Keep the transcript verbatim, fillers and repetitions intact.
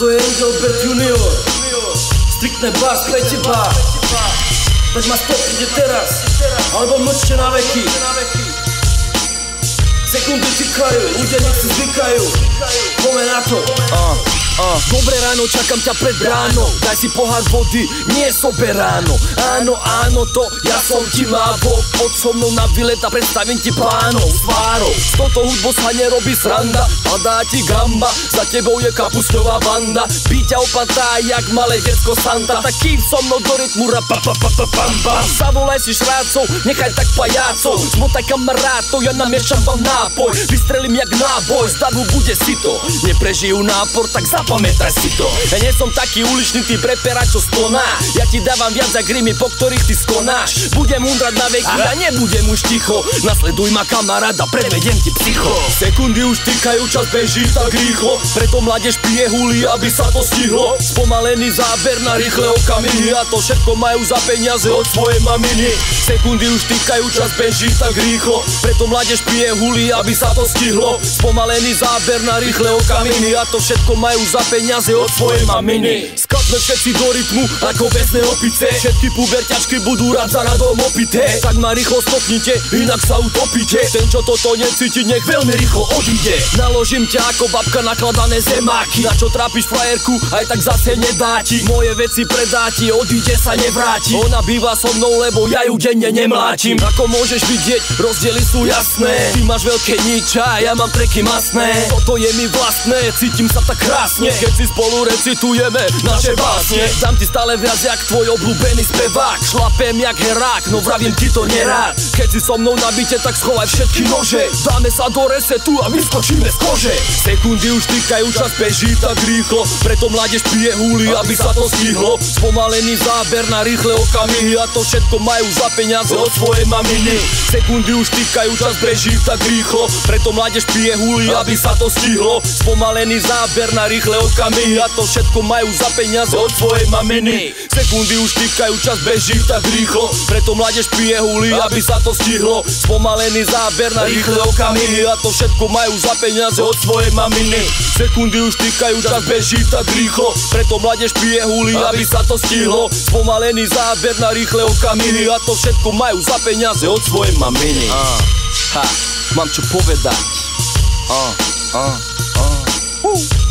Toto je Engelbert junior Striktné bars pre teba. Veď ma stopnite teraz, alebo mlčte na veky. Sekundy tikajú, ľudia nech si zvykajú. Poďme na to. uh. Uh. Dobré ráno, čakám ťa pred bránou. Daj si pohár vody, nie sober ráno. Áno, áno, to ja som ti mávo. Pod so mnou na výlet a predstavím ti pánov s tvárou. S touto hudbou sa nerobí sranda. Padá ti gamba, za tebou je kapusťová banda. Bí ťa opatá, jak malé decko Santa. Tak kým so mnou do rytmu rapa pa pa pa pam pam. Zavolaj si šrácov, nechaj tak pajácov. Zmotaj kamarátov, ja namiešam vám nápoj. Vystrelím jak náboj, z davu bude sito. Neprežijú nápor, tak zapamätaj si to. Ja nie som taký uličný typ repera, čo skloná. Ja ti dávam viac za grimy, po ktorých ty skonáš. Budem hundrať na veky, ja nebudem už ticho. Nasleduj ma kamaráda, prevedem ti psycho. Sekundy už týkajú, čas beží tak rýchlo. Preto mládež pije huli, aby sa to stihlo. Spomalený záber na rýchle okamihy. A to všetko majú za peniaze od svojej maminy. Sekundy už týkajú, čas beží tak rýchlo. Preto mládež pije huli, aby sa to stihlo. Spomalený záber na rýchle okamihy. A to všetko majú za peniaze od svojej maminy. Skladme všetci do rytmu ako besné opice. Všetky puberťačky budú rád za radom opité. Tak ma rýchlo stopnite, inak sa utopíte. Ten čo toto necíti, nech veľmi rýchlo odíde. Naložím ťa ako babka nakladané zemáky. Na čo trápiš frajerku, aj tak zase nedá ti. Moje veci predá ti, odíde sa nevráti. Ona býva so mnou, lebo ja ju denne nemláčim. Ako môžeš vidieť, rozdiely sú jasné. Ty máš veľké niča, ja mám treky masné. Toto je mi vlastné, cítim sa tak krásne, keď si spolu recitujeme naše básne. Dám ti stále viac jak tvoj obľúbený spevák. Šlapem jak herák, no vravím ti to nerád. Keď si so mnou na byte, tak schovaj všetky nože. Dáme sa do resetu a vyskočíme z kože. Sekundy už týkajú, čas beží tak rýchlo. Preto mládež pije húly, aby sa to stihlo. Spomalený záber na rýchle okamihy. A to všetko majú za peniaze od svojej maminy. Sekundy už týkajú, čas beží tak rýchlo. Preto mládež pije húly, aby sa to stihlo. Spomalený záber na rýchle okamihy. A to všetko majú za peniaze od svojej maminy. Sekundy už týkajú, čas beží tak rýchlo. Preto mládež pije húly, aby sa to stihlo. Spomalený záber na rýchle okamihy. A to všetko majú za peniaze od svojej maminy. Sekundy už týkajú, čas beží tak rýchlo. Preto mládež pije húly, aby sa to stihlo. Spomalený záber na rýchle okamihy. A to všetko majú za peniaze od svojej maminy. uh. Ha, mám čo povedať. uh, uh, uh. Uh.